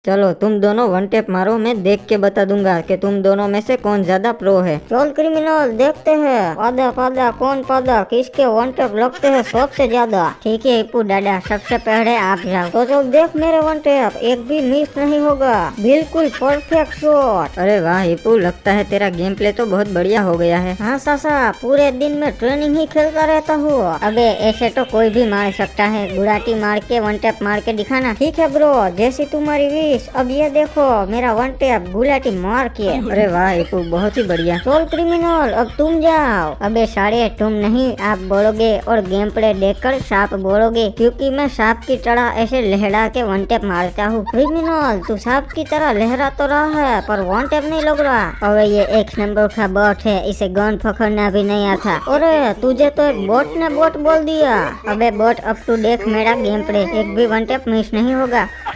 चलो तुम दोनों वन टेप मारो, मैं देख के बता दूंगा कि तुम दोनों में से कौन ज्यादा प्रो है। चल क्रिमिनल, देखते हैं पादा पादा कौन पादा किसके वन टेप लगते हैं सबसे ज्यादा। ठीक है हिप्पू दादा, सबसे पहले आप जाओ। तो चल देख मेरे वन टेप, एक भी मिस नहीं होगा, बिल्कुल परफेक्ट शॉट। अरे वाह हिप्पू, लगता है तेरा गेम प्ले तो बहुत बढ़िया हो गया है। हाँ सासा, पूरे दिन में ट्रेनिंग ही खेलता रहता हूँ। अबे ऐसे तो कोई भी मार सकता है, गुड़ाटी मार के वन टेप मार के दिखाना। ठीक है ब्रो, जैसी तुम्हारी विश। अब ये देखो मेरा वन टेप गुलाटी मार के। अरे वाह हिप्पू, बहुत ही बढ़िया। चल क्रिमिनल, अब तुम जाओ। अबे सारे तुम नहीं, आप बोलोगे और गेम प्ले देखकर सांप बोलोगे, क्योंकि मैं सांप की तरह ऐसे लहरा के वन टेप मारता हूँ। क्रिमिनल, तू सांप की तरह लहरा तो रहा है पर वन टेप नहीं लग रहा। अबे ये एक नंबर का बॉट है, इसे गन पकड़ना भी नहीं आता। अरे तुझे तो एक बोट ने बोट बोल दिया। अबे बॉट, अब तू देख मेरा गेम प्ले, एक भी वन टेप मिस नहीं होगा।